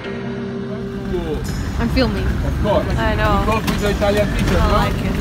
I'm filming. Of course. I know. You talk with the Italian teacher, I no? like it.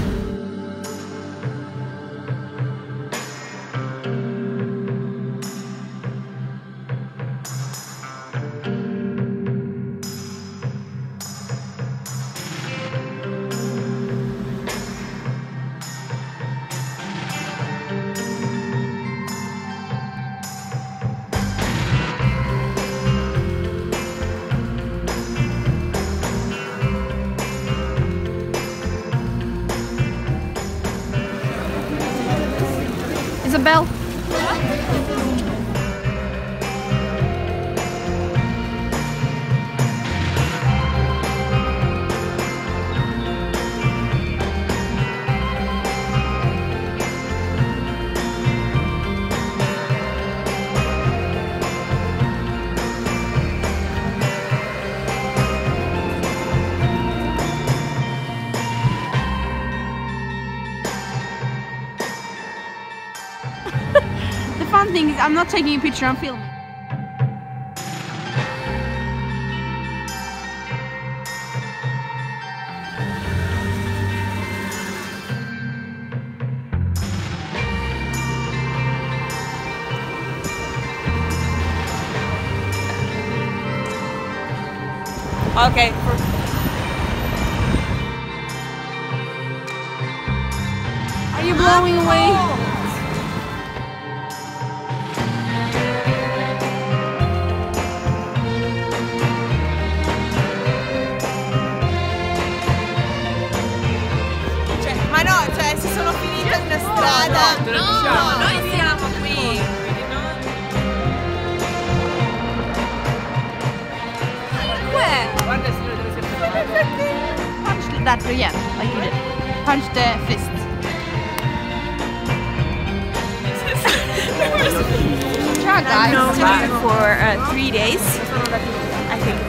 Isabel. The fun thing is I'm not taking a picture, I'm filming. Okay. Are you blowing away? Ma no, cioè si sono finite in una strada. No, noi siamo qui. Guarda signore dove si è Punch that again, like you did. Punch the fist. Try guys. No, for 3 days. I think